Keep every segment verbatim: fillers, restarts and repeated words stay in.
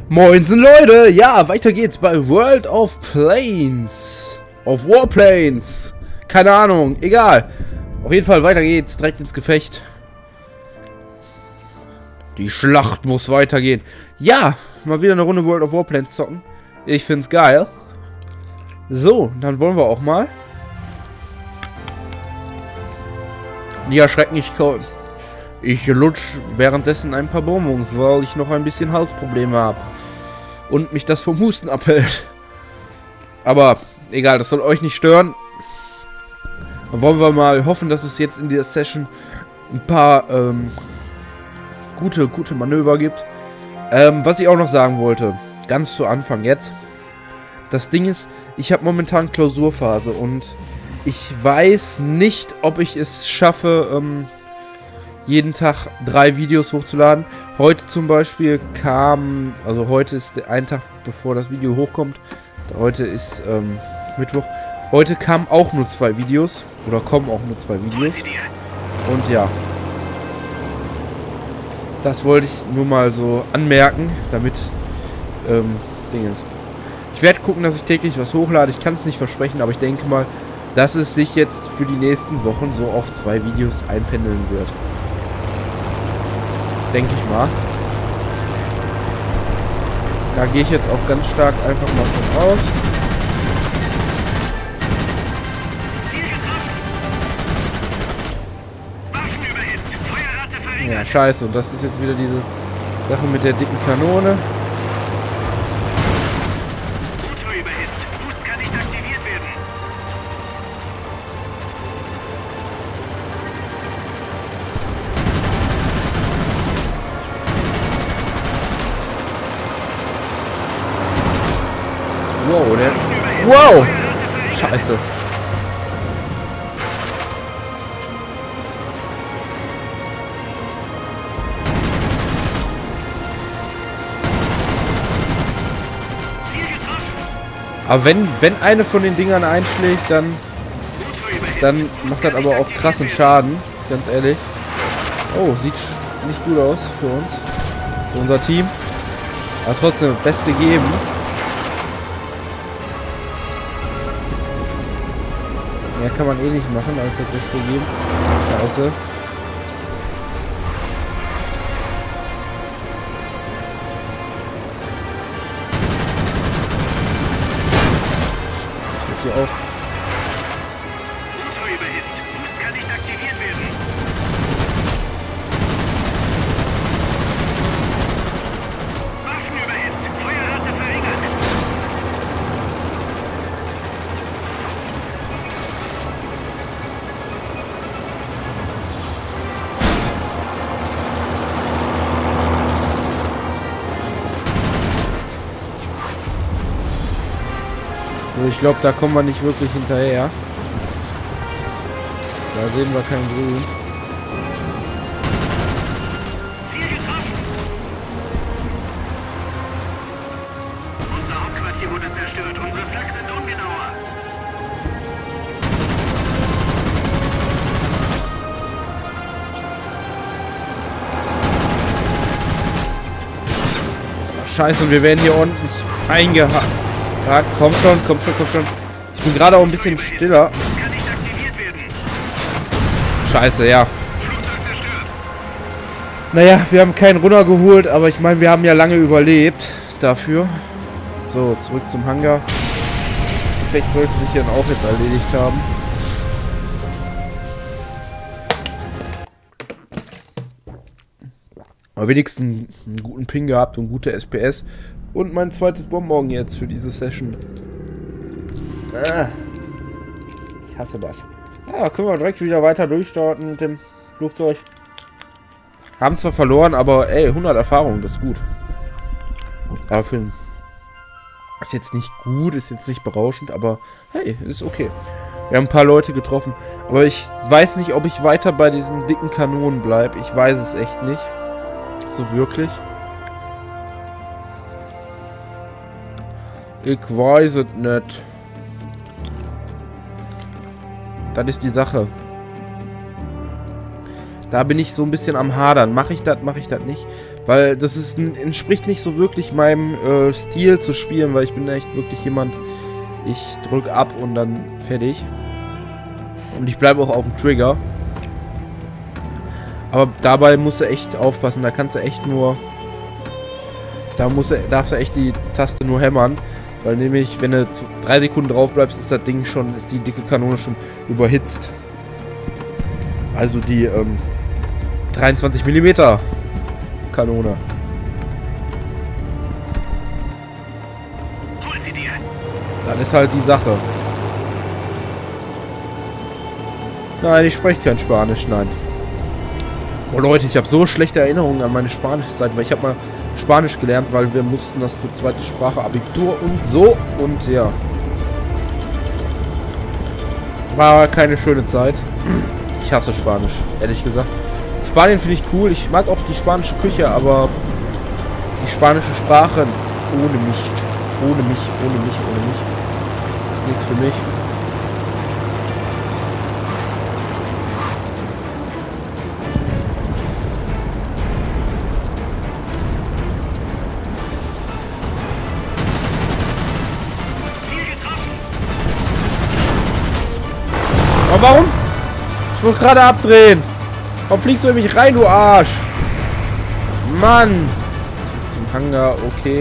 Moinsen Leute, ja, weiter geht's bei World of Planes. Of Warplanes. Keine Ahnung, egal. Auf jeden Fall, weiter geht's, direkt ins Gefecht. Die Schlacht muss weitergehen. Ja, mal wieder eine Runde World of Warplanes zocken. Ich find's geil. So, dann wollen wir auch mal. Nie erschrecken, ich komme. Ich lutsch währenddessen ein paar Bonbons, weil ich noch ein bisschen Halsprobleme habe. Und mich das vom Husten abhält. Aber egal, das soll euch nicht stören. Dann wollen wir mal hoffen, dass es jetzt in dieser Session ein paar ähm, gute, gute Manöver gibt. Ähm, was ich auch noch sagen wollte, ganz zu Anfang jetzt. Das Ding ist, ich habe momentan Klausurphase und ich weiß nicht, ob ich es schaffe, ähm, jeden Tag drei Videos hochzuladen. Heute zum Beispiel kam, also heute ist der ein Tag, bevor das Video hochkommt. Heute ist ähm, Mittwoch. Heute kamen auch nur zwei Videos. Oder kommen auch nur zwei Videos. Und ja. Das wollte ich nur mal so anmerken, damit ähm, Dingens. Ich werde gucken, dass ich täglich was hochlade. Ich kann es nicht versprechen, aber ich denke mal, dass es sich jetzt für die nächsten Wochen so auf zwei Videos einpendeln wird. Denke ich mal. Da gehe ich jetzt auch ganz stark einfach mal von aus. Ja, scheiße. Und das ist jetzt wieder diese Sache mit der dicken Kanone. Wow, der... Wow! Scheiße. Aber wenn, wenn eine von den Dingern einschlägt, dann... Dann macht das aber auch krassen Schaden. Ganz ehrlich. Oh, sieht nicht gut aus für uns. Für unser Team. Aber trotzdem das Beste geben. Mehr kann man eh nicht machen, als das Beste geben. Scheiße. Scheiße, ich wird hier auch. Ich glaube, da kommen wir nicht wirklich hinterher. Da sehen wir kein Grün. Unser Hauptquartier wurde zerstört. Unsere Flak sind ungenauer. Scheiße, und wir werden hier ordentlich eingehakt. Ja, komm schon, komm schon, komm schon. Ich bin gerade auch ein bisschen stiller. Scheiße, ja. Naja, wir haben keinen runtergeholt, aber ich meine, wir haben ja lange überlebt dafür. So, zurück zum Hangar. Das Gefecht sollte sich dann auch jetzt erledigt haben. Aber wenigstens einen guten Ping gehabt und gute S P S. Und mein zweites Bonbon jetzt für diese Session. Ah, ich hasse das. Ja, können wir direkt wieder weiter durchstarten mit dem Flugzeug. Haben zwar verloren, aber ey, hundert Erfahrungen, das ist gut. Aber für ein... Ist jetzt nicht gut, ist jetzt nicht berauschend, aber hey, ist okay. Wir haben ein paar Leute getroffen. Aber ich weiß nicht, ob ich weiter bei diesen dicken Kanonen bleibe. Ich weiß es echt nicht. So wirklich. Ich weiß es nicht. Das ist die Sache. Da bin ich so ein bisschen am Hadern. Mache ich das, mache ich das nicht? Weil das ist, entspricht nicht so wirklich meinem äh, Stil zu spielen, weil ich bin echt wirklich jemand, ich drücke ab und dann fertig. Und ich bleibe auch auf dem Trigger. Aber dabei musst du echt aufpassen, da kannst du echt nur, da musst du, darfst du echt die Taste nur hämmern. Weil nämlich, wenn du drei Sekunden drauf bleibst, ist das Ding schon, ist die dicke Kanone schon überhitzt. Also die ähm, dreiundzwanzig Millimeter Kanone. Hol sie dir. Dann ist halt die Sache. Nein, ich spreche kein Spanisch, nein. Oh Leute, ich habe so schlechte Erinnerungen an meine Spanischzeit, weil ich habe mal Spanisch gelernt, weil wir mussten das für zweite Sprache Abitur und so und ja. War keine schöne Zeit. Ich hasse Spanisch, ehrlich gesagt. Spanien finde ich cool, ich mag auch die spanische Küche, aber die spanische Sprache ohne mich, ohne mich, ohne mich, ohne mich, ist nichts für mich. Aber warum? Ich wollte gerade abdrehen. Warum fliegst du in mich rein, du Arsch? Mann. Zum Hangar, okay.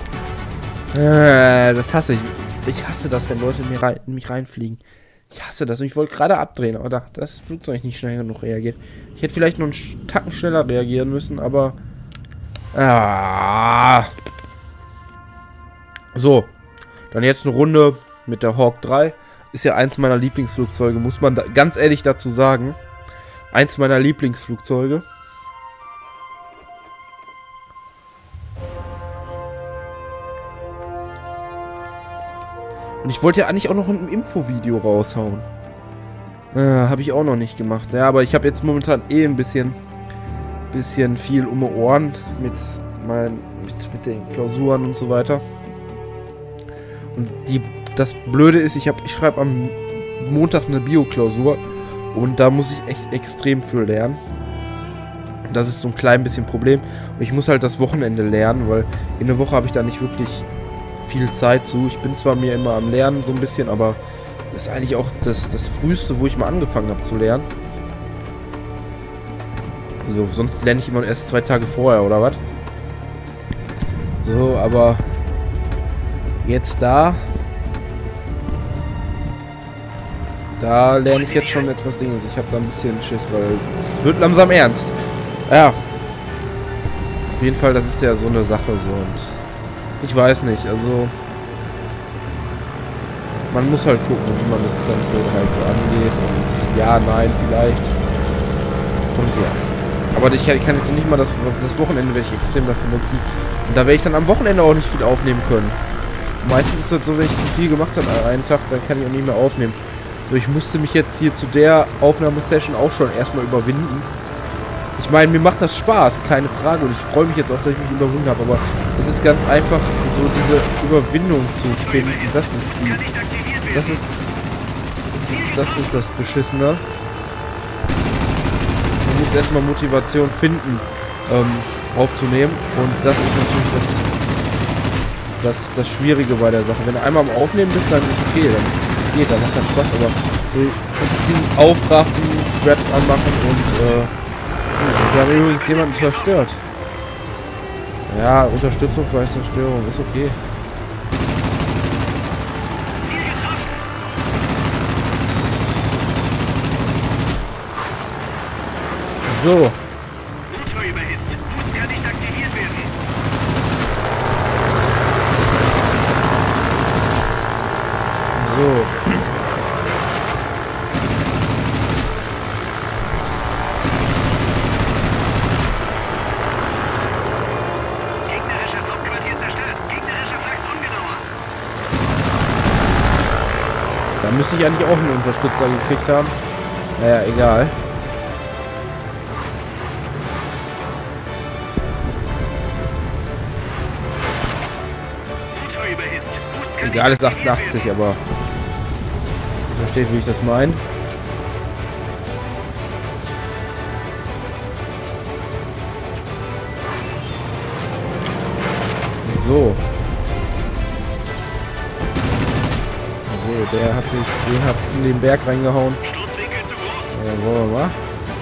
Äh, das hasse ich. Ich hasse das, wenn Leute in, mir rein, in mich reinfliegen. Ich hasse das. Und ich wollte gerade abdrehen, aber da das Flugzeug nicht schnell genug reagiert. Ich hätte vielleicht noch einen Tacken schneller reagieren müssen, aber... Ah. So. Dann jetzt eine Runde mit der Hawk drei. Ist ja eins meiner Lieblingsflugzeuge, muss man da ganz ehrlich dazu sagen. Eins meiner Lieblingsflugzeuge. Und ich wollte ja eigentlich auch noch ein Infovideo raushauen. Äh, habe ich auch noch nicht gemacht. Ja, aber ich habe jetzt momentan eh ein bisschen, bisschen viel um die Ohren mit, mein, mit, mit den Klausuren und so weiter. Und die, das Blöde ist, ich, hab, ich schreibe am Montag eine Bio-Klausur. Und da muss ich echt extrem viel lernen. Das ist so ein klein bisschen Problem. Und ich muss halt das Wochenende lernen, weil in der Woche habe ich da nicht wirklich viel Zeit zu. Ich bin zwar mir immer am Lernen so ein bisschen, aber das ist eigentlich auch das, das Früheste, wo ich mal angefangen habe zu lernen. Also sonst lerne ich immer erst zwei Tage vorher, oder was? So, aber jetzt da... Da lerne ich jetzt schon etwas Dinges. Ich habe da ein bisschen Schiss, weil es wird langsam ernst. Ja. Auf jeden Fall, das ist ja so eine Sache so. Und ich weiß nicht, also... Man muss halt gucken, wie man das Ganze halt so angeht. Und ja, nein, vielleicht. Und ja. Aber ich, ich kann jetzt nicht mal das, das Wochenende werde ich extrem dafür nutzen. Und da werde ich dann am Wochenende auch nicht viel aufnehmen können. Meistens ist das so, wenn ich zu viel gemacht habe an einem Tag, dann kann ich auch nicht mehr aufnehmen. Ich musste mich jetzt hier zu der Aufnahmesession auch schon erstmal überwinden. Ich meine, mir macht das Spaß, keine Frage. Und ich freue mich jetzt auch, dass ich mich überwunden habe. Aber es ist ganz einfach, so diese Überwindung zu finden. Das ist die... Das ist... Das ist das Beschissene. Man muss erstmal Motivation finden, ähm, aufzunehmen. Und das ist natürlich das, das, das Schwierige bei der Sache. Wenn du einmal am Aufnehmen bist, dann ist okay. Dann geht, dann macht das Spaß, aber das ist dieses Aufraffen, Raps anmachen und äh, wir haben übrigens jemanden zerstört. Ja, Unterstützung bei Zerstörung, ist okay. So. Motor überhitzt. Boost kann nicht aktiviert werden. So. Gegnerisches Hauptquartier zerstört. Gegnerische Flachs ungenauer. Da müsste ich eigentlich auch einen Unterstützer gekriegt haben. Naja, egal. Motor überhitzt. Boost kann Egal, ist nicht aktiviert achtundachtzig, werden. aber versteht, wie ich das meine. So. So, der hat sich, den hat in den Berg reingehauen. Sturzwinkel zu groß. Ja, wollen wir mal.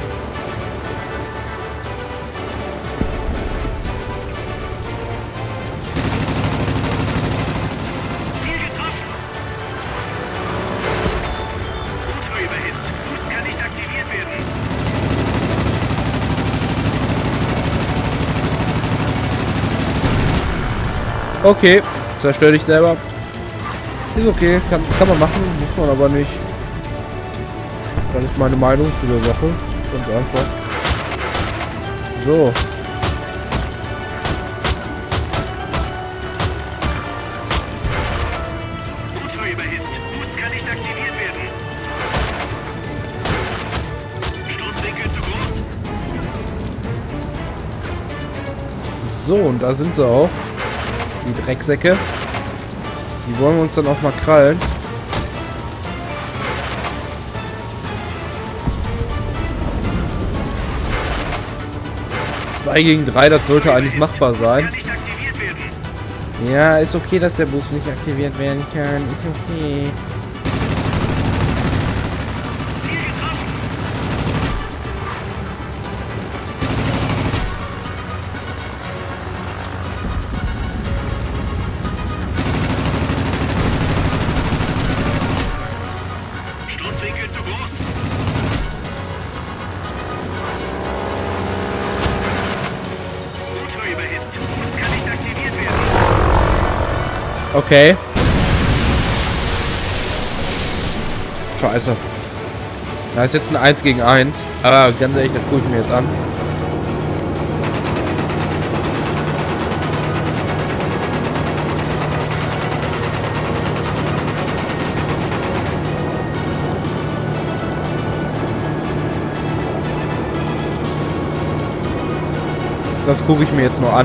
Ziel getroffen. Motor überhitzt. Boost kann nicht aktiviert werden. Okay, zerstör dich selber. Ist okay, kann, kann man machen, muss man aber nicht. Das ist meine Meinung zu der Sache. Ganz einfach. So. Motor überhitzt. Boost kann nicht aktiviert werden. Sturzwinkel zu groß. So, und da sind sie auch. Die Drecksäcke. Die wollen wir uns dann auch mal krallen. zwei gegen drei, das sollte eigentlich machbar sein. Kann nicht aktiviert werden. Ja, ist okay, dass der Bus nicht aktiviert werden kann. Ist okay. Ziel getroffen. Sturzwinkel zu groß. Motor überhitzt. Boost kann nicht aktiviert werden. Okay. Scheiße. Da ist jetzt ein eins gegen eins. Aber ganz ehrlich, das gucke ich mir jetzt an. Das gucke ich mir jetzt noch an.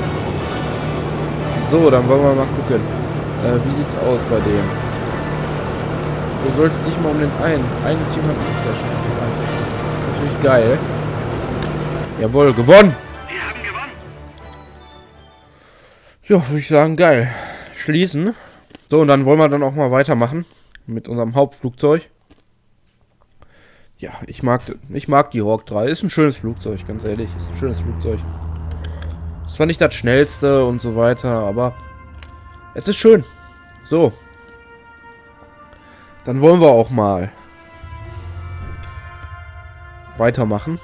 So, dann wollen wir mal gucken. Äh, wie sieht's aus bei dem? Du solltest dich mal um den einen. Ein Team hat nicht. Natürlich geil. Jawohl, gewonnen! Wir haben gewonnen. Ja, würde ich sagen, geil. Schließen. So, und dann wollen wir dann auch mal weitermachen. Mit unserem Hauptflugzeug. Ja, ich mag, ich mag die Hawk drei. Ist ein schönes Flugzeug, ganz ehrlich. Ist ein schönes Flugzeug. Ist zwar nicht das schnellste und so weiter, aber es ist schön. So. Dann wollen wir auch mal weitermachen.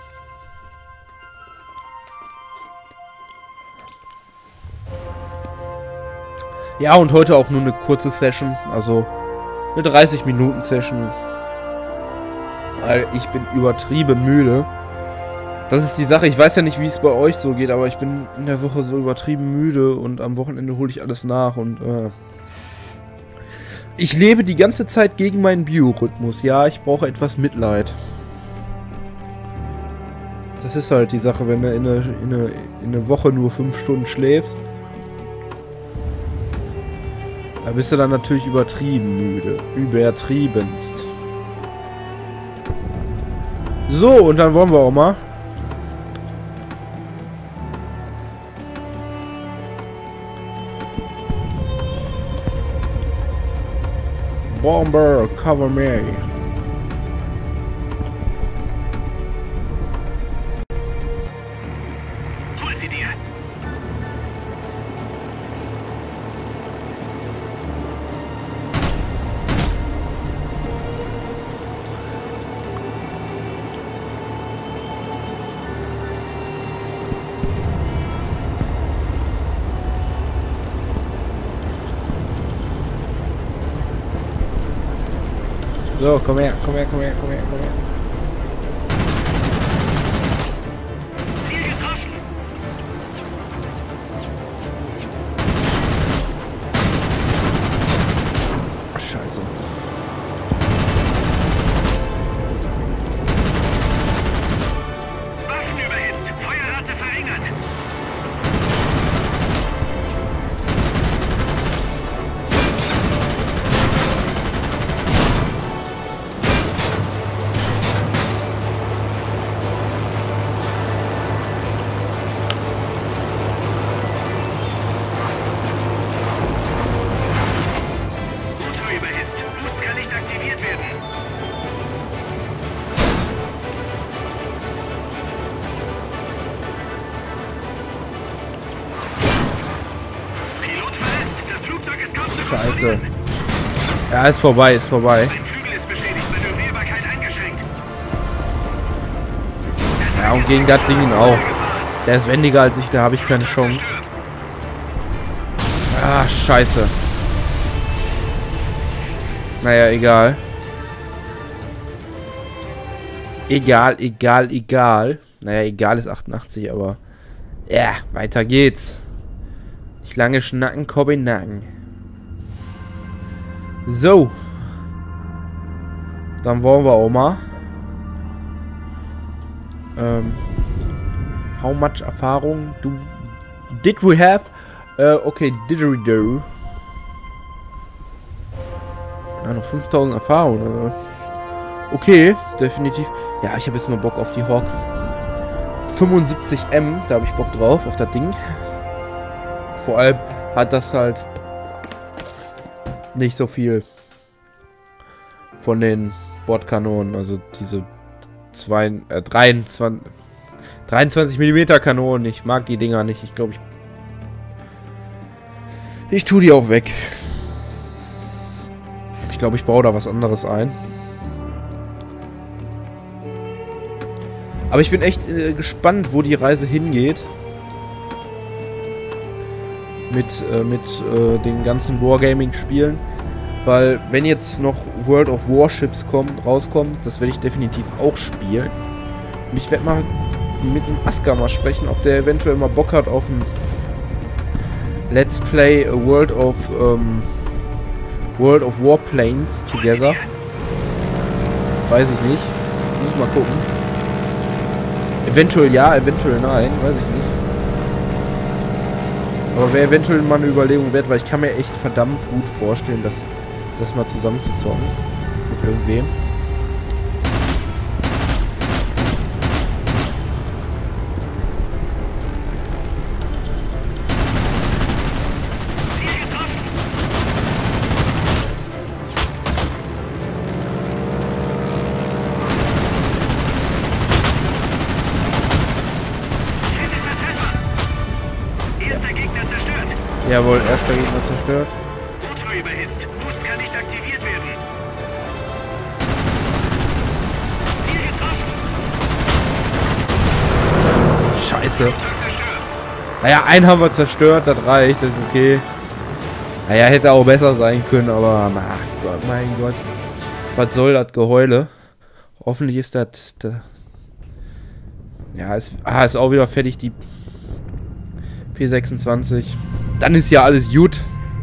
Ja, und heute auch nur eine kurze Session. Also eine dreißig Minuten Session. Weil ich bin übertrieben müde. Das ist die Sache. Ich weiß ja nicht, wie es bei euch so geht, aber ich bin in der Woche so übertrieben müde und am Wochenende hole ich alles nach und äh, ich lebe die ganze Zeit gegen meinen Biorhythmus. Ja, ich brauche etwas Mitleid. Das ist halt die Sache, wenn du in eine, in eine, in eine Woche nur fünf Stunden schläfst. Da bist du dann natürlich übertrieben müde. Übertriebenst. So, und dann wollen wir auch mal. Bomber, cover me. Hol sie dir. So, komm her, komm her, komm her, komm her, komm her. Ziel getroffen. Ach, scheiße. Waffen überhitzt. Feuerrate verringert. Scheiße. Ja, ist vorbei, ist vorbei. Mein Flügel ist beschädigt, Manövrierbarkeit eingeschränkt. Ja, und gegen das Ding auch. Der ist wendiger als ich, da habe ich keine Chance. Ah, scheiße. Naja, egal. Egal, egal, egal. Naja, egal ist achtundachtzig, aber... Ja, weiter geht's. Nicht lange schnacken, Kobi nacken. So. Dann wollen wir auch mal. Ähm... How much Erfahrung do did we have? Uh, okay, didgeridoo. Ja, noch fünftausend Erfahrung. Okay, definitiv. Ja, ich habe jetzt nur Bock auf die Hawk fünfundsiebzig M. Da habe ich Bock drauf, auf das Ding. Vor allem hat das halt nicht so viel von den Bordkanonen. Also diese zwei, äh, dreiundzwanzig... dreiundzwanzig Millimeter Kanonen. Ich mag die Dinger nicht. Ich glaube, ich... Ich tue die auch weg. Ich glaube, ich baue da was anderes ein. Aber ich bin echt äh, gespannt, wo die Reise hingeht. Mit, äh, mit äh, den ganzen Wargaming-Spielen. Weil, wenn jetzt noch World of Warships kommt, rauskommt, das werde ich definitiv auch spielen. Und ich werde mal mit dem Asker mal sprechen, ob der eventuell mal Bock hat auf ein Let's Play a World of um, World of Warplanes together. Weiß ich nicht. Muss mal gucken. Eventuell ja, eventuell nein. Weiß ich nicht. Aber wäre eventuell mal eine Überlegung wert, weil ich kann mir echt verdammt gut vorstellen, dass das mal zusammen zu zocken. Mit irgendwem. Jawohl, erster Gegner zerstört. Motor überhitzt. Boost kann nicht aktiviert werden. Ziel getroffen. Scheiße. Naja, einen haben wir zerstört, das reicht, das ist okay. Naja, hätte auch besser sein können, aber ach Gott, mein Gott. Was soll das Geheule? Hoffentlich ist das... das ja, ist, ah, ist auch wieder fertig, die P sechsundzwanzig. Dann ist ja alles gut.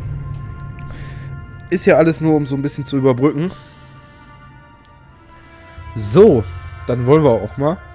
Ist ja alles nur, um so ein bisschen zu überbrücken. So, dann wollen wir auch mal.